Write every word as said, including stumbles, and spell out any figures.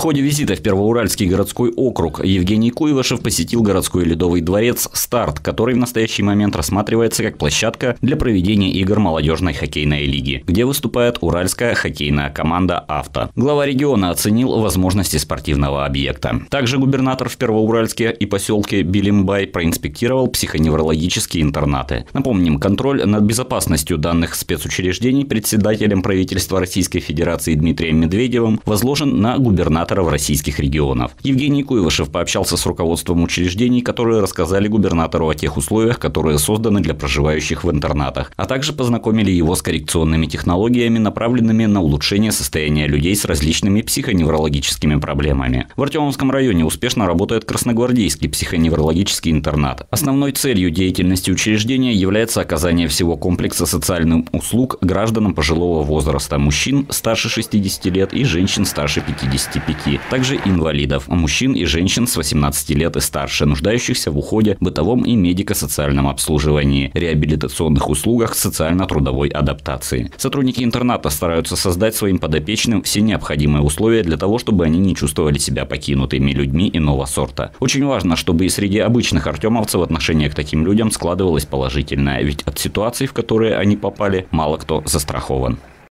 ходе визита в Первоуральский городской округ Евгений Куйвашев посетил городской ледовый дворец «Старт», который в настоящий момент рассматривается как площадка для проведения игр молодежной хоккейной лиги, где выступает уральская хоккейная команда «Авто». Глава региона оценил возможности спортивного объекта. Также губернатор в Первоуральске и поселке Билимбай проинспектировал психоневрологические интернаты. Напомним, контроль над безопасностью данных спецучреждений председателем правительства Российской Федерации Дмитрием Медведевым возложен на губернаторов российских регионов. Евгений Куйвашев пообщался с руководством учреждений, которые рассказали губернатору о тех условиях, которые созданы для проживающих в интернатах, а также познакомили его с коррекционными технологиями, направленными на улучшение состояния людей с различными психоневрологическими проблемами. В Артемовском районе успешно работает Красногвардейский психоневрологический интернат. Основной целью деятельности учреждения является оказание всего комплекса социальных услуг гражданам пожилого возраста, мужчин старше шестидесяти лет и женщин старше пятидесяти пяти, также инвалидов, мужчин и женщин с восемнадцати лет и старше, нуждающихся в уходе, бытовом и медико-социальном обслуживании, реабилитационных услугах, социально-трудовой адаптации. Сотрудники интерната стараются создать своим подопечным все необходимые условия для того, чтобы они не чувствовали себя покинутыми людьми иного сорта. Очень важно, чтобы и среди обычных артемовцев отношение к таким людям складывалось положительное, ведь от ситуаций, в которые они попали, мало кто застрахован.